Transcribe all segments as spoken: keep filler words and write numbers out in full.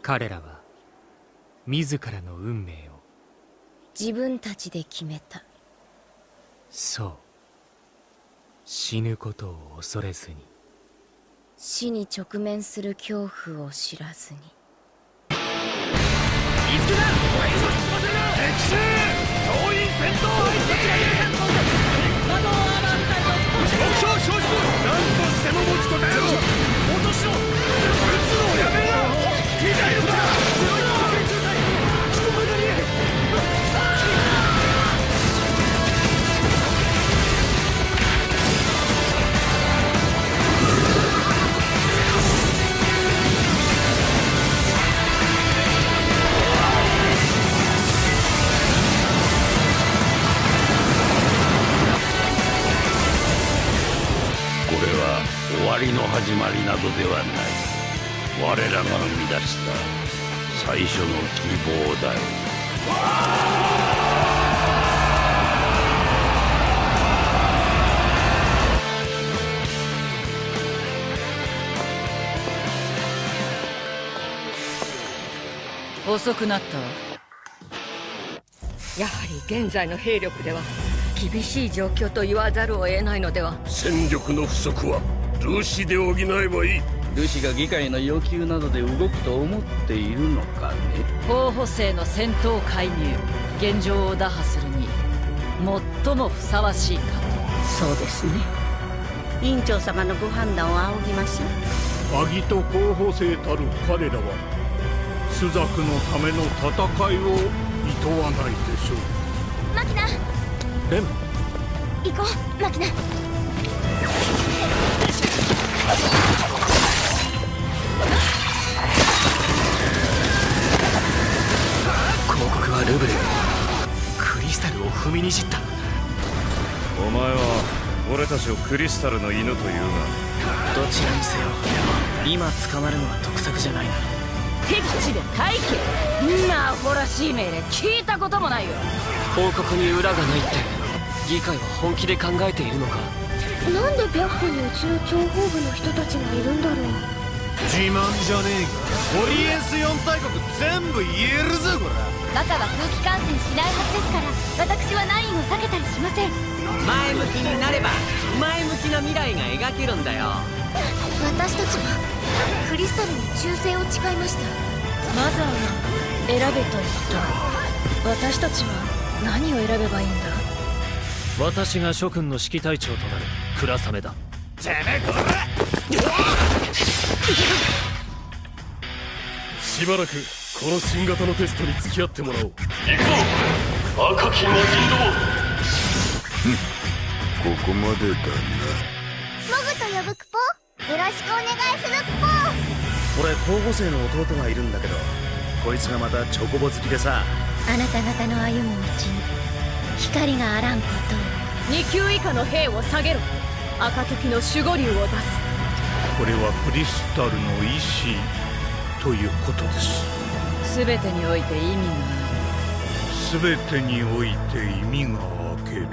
彼らは自らの運命を自分たちで決めた。 そう、死ぬことを恐れずに、 死に直面する恐怖を知らずに。 見つけた。これ以上進ませるな。敵襲総員戦闘相手。窓をアーマー部隊の目標消失。何としても持ちこたえろ。落としろ。撃つのをやめろ。見たいのか。強い操船中隊遅刻だに。 終わりの始まりなどではない。我らが生み出した最初の希望だよ。 遅くなったわ。やはり現在の兵力では厳しい状況と言わざるを得ないのでは。 戦力の不足はルシで補えばいい。ルシが議会の要求などで動くと思っているのかね。 候補生の戦闘介入、現状を打破するに最もふさわしいかと。 そうですね。委員長様のご判断を仰ぎましょう。 アギト候補生たる彼らは朱雀のための戦いを厭わないでしょう。 マキナ、 レン、 行こう。マキナ、 広告はルブル。クリスタルを踏みにじった。 お前は俺たちをクリスタルの犬というが、 どちらにせよ今捕まるのは得策じゃないな。 敵地で待機。んなアホらしい命令聞いたこともないよ。 報告に裏がないって議会は本気で考えているのか。 なんで白虎にうちの諜報部の人たちがいるんだろう。 自慢じゃねえか。オリエンスよん大国全部言えるぞこら。 バカは空気感染しないはずですから、私はナインを避けたりしません。 前向きになれば前向きな未来が描けるんだよ。 私たちはクリスタルに忠誠を誓いました。 マザーが選べと言った。私たちは何を選べばいいんだ。 私が諸君の指揮隊長となる倉雨だ。 てめえこら。しばらくこの新型のテストに付き合ってもらおう。行くぞ赤き魔人ども。 ここまでだな。 モグと呼ぶクポ、よろしくお願いするクポ。 俺候補生の弟がいるんだけど、こいつがまたチョコボ好きでさ。 あなた方の歩む道に光があらんことを。 に級以下の兵を下げろ。赤時の守護竜を出す。 これはクリスタルの意志ということです。 全てにおいて意味がすべてにおいて意味が分ける。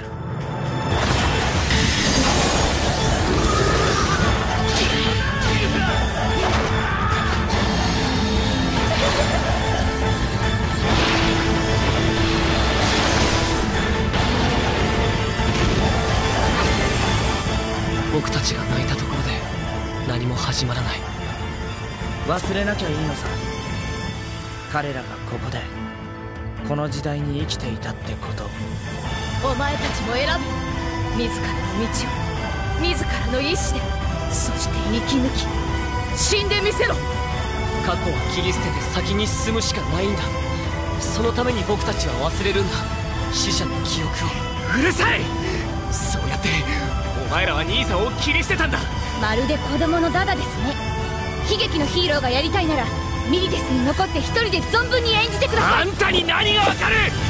僕たちが泣いたところで何も始まらない。 忘れなきゃいいのさ。彼らがここでこの時代に生きていたってこと。 お前たちも選べ。自らの道を自らの意志で、そして生き抜き死んでみせろ。 過去は切り捨てて先に進むしかないんだ。そのために僕たちは忘れるんだ、死者の記憶を。 うるさい。そうやってお前らは兄さんを切り捨てたんだ。 まるで子供のダダですね。悲劇のヒーローがやりたいならミリデスに残って一人で存分に演じてください。 あんたに何がわかる。